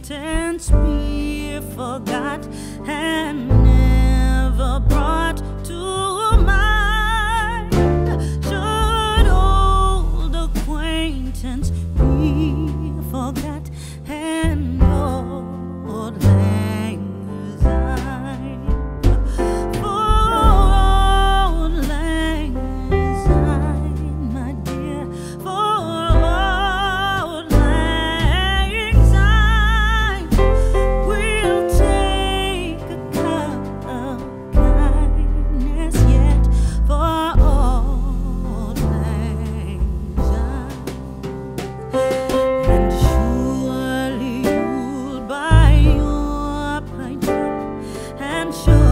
acquaintance be forgot and never brought to mind? Should old acquaintance be forgot and old lang syne? For old lang syne, my dear, for old lang syne, we'll take a cup of kindness yet for old lang syne. And surely you'll buy your pint and show